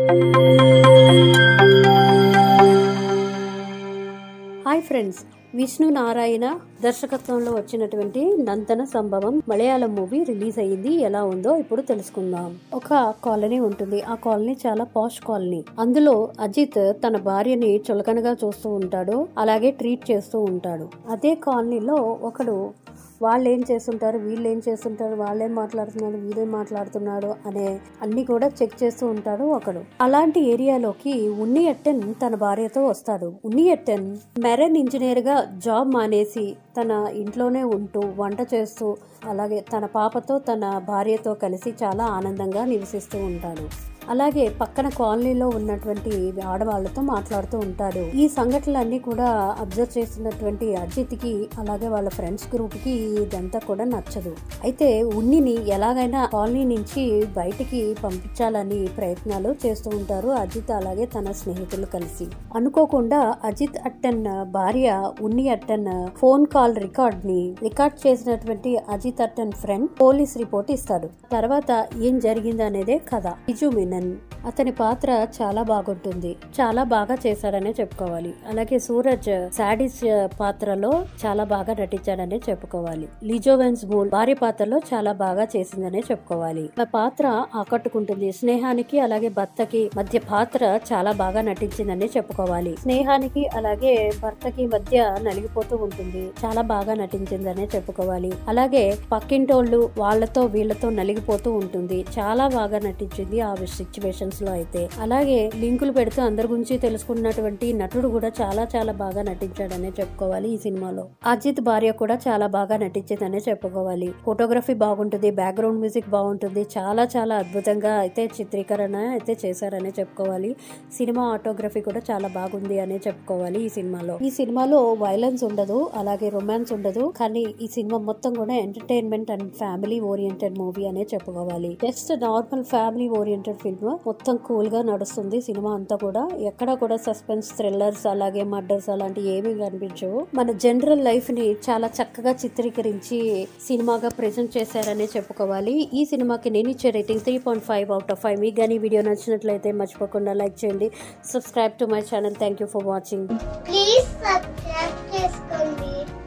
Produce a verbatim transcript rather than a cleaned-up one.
Hi friends, Vishnu Narayana దర్శకత్వంలో వచ్చినటువంటి నందన సంభవం మలయాళం మూవీ రిలీజ్ అయ్యింది. ఎలా ఉందో ఇప్పుడు తెలుసుకుందాం. ఒక కాలనీ ఉంటుంది. ఆ కాలనీ చాలా పాష్ కాలనీ. అందులో అజిత్ తన భార్యని చులకనగా చూస్తూ ఉంటాడు, అలాగే ట్రీట్ చేస్తూ ఉంటాడు. అదే కాలనీలో ఒకడు వాళ్ళు ఏం చేస్తుంటారు, వీళ్ళు ఏం చేస్తుంటారు, వాళ్ళేం మాట్లాడుతున్నారు, వీళ్ళేం మాట్లాడుతున్నాడు అనే అన్ని కూడా చెక్ చేస్తూ ఉంటాడు ఒకడు. అలాంటి ఏరియాలోకి ఉన్ని ఎట్టెన్ తన భార్యతో వస్తాడు. ఉన్ని ఎట్టెన్ మెరైన్ ఇంజనీర్ గా జాబ్ మానేసి తన ఇంట్లోనే ఉంటూ వంట చేస్తూ అలాగే తన పాపతో తన భార్యతో కలిసి చాలా ఆనందంగా నివసిస్తూ ఉంటాడు. అలాగే పక్కన కాలనీలో ఉన్నటువంటి ఆడవాళ్లతో మాట్లాడుతూ ఉంటాడు. ఈ సంఘటనలన్నీ కూడా అబ్జర్వ్ చేస్తున్నటువంటి అజిత్ కి అలాగే వాళ్ళ ఫ్రెండ్స్ గ్రూప్ కి ఇదంతా కూడా నచ్చదు. అయితే ఉన్నిని ఎలాగైనా కాలనీ నుంచి బయటికి పంపించాలని ప్రయత్నాలు చేస్తూ ఉంటారు అజిత్ అలాగే తన స్నేహితులు కలిసి. అనుకోకుండా అజిత్ అట్టన్ భార్య Unni Attan phone call record ని రికార్డ్ చేసినటువంటి Ajith Attan friend police report ఇస్తాడు. తర్వాత ఏం జరిగింది అనేదే కథ. బిజు మీనన్ అతని పాత్ర చాలా బాగుంటుంది, చాలా బాగా చేశాడనే చెప్పుకోవాలి. అలాగే సూరజ్ సాడిస్ పాత్రలో చాలా బాగా నటించాడనే చెప్పుకోవాలి. లిజో వెన్స్మూల్ భార్య పాత్రలో చాలా బాగా చేసిందనే చెప్పుకోవాలి. ఆ పాత్ర ఆకట్టుకుంటుంది. స్నేహానికి అలాగే భర్తకి మధ్య పాత్ర చాలా బాగా నటించిందనే చెప్పుకోవాలి. స్నేహానికి అలాగే భర్తకి మధ్య నలిగిపోతూ ఉంటుంది, చాలా బాగా నటించిందనే చెప్పుకోవాలి. అలాగే పక్కింటోళ్ళు వాళ్ళతో వీళ్ళతో నలిగిపోతూ ఉంటుంది, చాలా బాగా నటించింది ఆ సిచ్యువేషన్స్ లో అయితే. అలాగే లింకులు పెడుతూ అందరి గురించి తెలుసుకున్నటువంటి నటుడు కూడా చాలా చాలా బాగా నటించాడనే చెప్పుకోవాలి. ఈ సినిమాలో అజిత్ భార్య కూడా చాలా బాగా నటించిందనే చెప్పుకోవాలి. ఫోటోగ్రఫీ బాగుంటుంది, బ్యాక్గ్రౌండ్ మ్యూజిక్ బాగుంటుంది, చాలా చాలా అద్భుతంగా అయితే చిత్రీకరణ అయితే చేశారనే చెప్పుకోవాలి. సినిమా ఆటోగ్రఫీ కూడా చాలా బాగుంది అనే చెప్పుకోవాలి. ఈ సినిమాలో ఈ సినిమాలో వైలెన్స్ ఉండదు, అలాగే రొమాన్స్ ఉండదు, కానీ ఈ సినిమా మొత్తం కూడా entertainment and family oriented movie అనే చెప్పుకోవాలి. Just normal family oriented film, మొత్తం కూల్ గా నడుస్తుంది సినిమా అంతా కూడా. ఎక్కడ కూడా సస్పెన్స్, థ్రిల్లర్స్ అలాగే మర్డర్స్ అలాంటి ఏమీ కనిపించవు. మన జనరల్ లైఫ్ ని చాలా చక్కగా చిత్రీకరించి సినిమాగా ప్రెజెంట్ చేశారనే చెప్పుకోవాలి. ఈ సినిమాకి నేను ఇచ్చే rating three point five out of five. మీకు కానీ వీడియో నచ్చినట్లయితే మర్చిపోకుండా లైక్ చేయండి, subscribe to my channel. Thank you for watching. Please subscribe చేసుకోండి.